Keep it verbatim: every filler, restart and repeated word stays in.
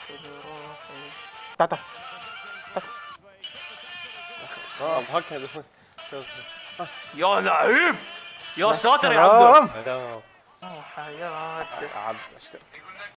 تعال اه هكذا. يا لعيب يا يا ساتر يا عبدو. سلام. سلام. حياتي. عبد